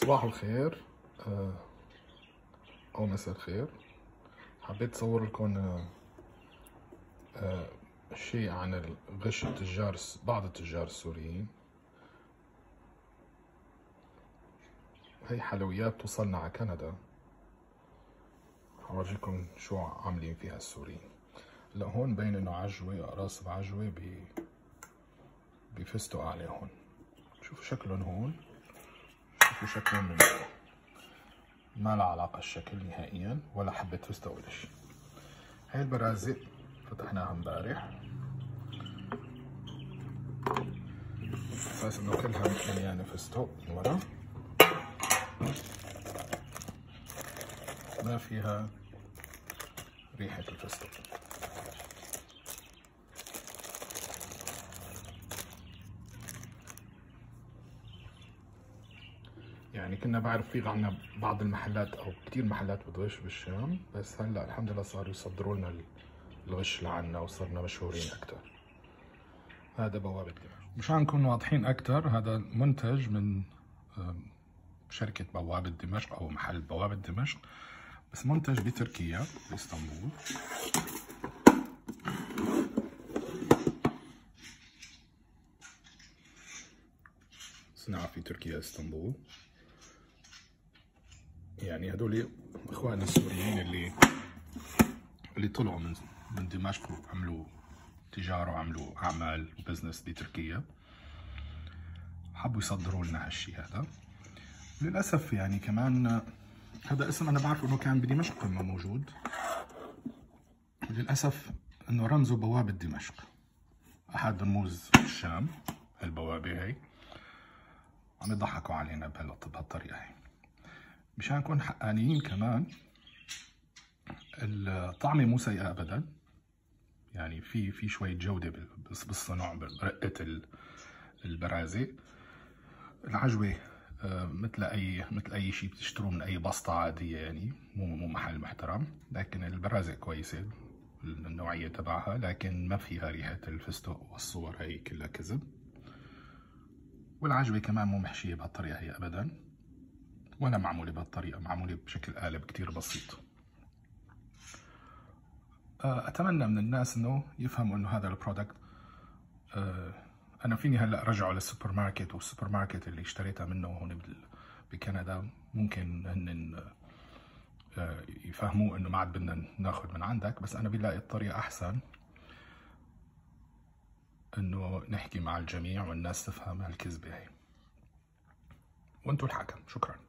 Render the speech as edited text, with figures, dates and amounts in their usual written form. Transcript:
صباح الخير أو مساء الخير. حبيت أصور لكم شيء عن غش التجار، بعض التجار السوريين. هي حلويات توصلنا على كندا، حورجيكم شو عاملين فيها السوريين. هلا هون مبين انه عجوة، اقراص بعجوة بفستق عليه. هون شوفوا شكلهم، هون شوفوا شكلهم من جوا، ما لها علاقة الشكل نهائيا، ولا حبة فستق ولا شيء. هاي البرازق فتحناها امبارح، بس انه كلها مليانة فستق من ورا، ما فيها ريحة الفستق. يعني كنا بعرف في عنا بعض المحلات او كثير محلات بتغش بالشام، بس هلا الحمد لله صاروا يصدروا لنا الغش لعنا وصرنا مشهورين اكثر. هذا بوابة دمشق. مشان نكون واضحين اكثر، هذا منتج من شركة بوابة دمشق او محل بوابة دمشق، بس منتج بتركيا باسطنبول. صناعة في تركيا اسطنبول. يعني هدول اخواننا السوريين اللي طلعوا من دمشق وعملوا تجارة وعملوا اعمال وبزنس بتركيا، حبوا يصدروا لنا هالشي هذا. للاسف يعني كمان هذا اسم انا بعرف انه كان بدمشق كمان موجود، للاسف انه رمزه بوابة دمشق، احد رموز الشام. هالبوابة هي عم يضحكوا علينا بهالطريقة هي. مشان نكون حقانيين كمان، الطعمة مو سيئة ابدا، يعني في شوية جودة بالصنع برقة البرازق. العجوة مثل اي شيء بتشتروه من اي بسطة عادية، يعني مو محل محترم، لكن البرازق كويسة النوعية تبعها، لكن ما فيها ريحة الفستق، والصور هي كلها كذب. والعجوة كمان مو محشية بهالطريقة هي ابدا، ولا معمولة بهالطريقة، معمولة بشكل قالب كتير بسيط. اتمنى من الناس انه يفهموا انه هذا البرودكت، انا فيني هلا ارجعه للسوبر ماركت، والسوبر ماركت اللي اشتريتها منه هون بكندا ممكن هن يفهموا انه ما عاد بدنا ناخذ من عندك، بس انا بلاقي الطريقة احسن انه نحكي مع الجميع والناس تفهم هالكذبة هي، وانتم الحكم. شكرا.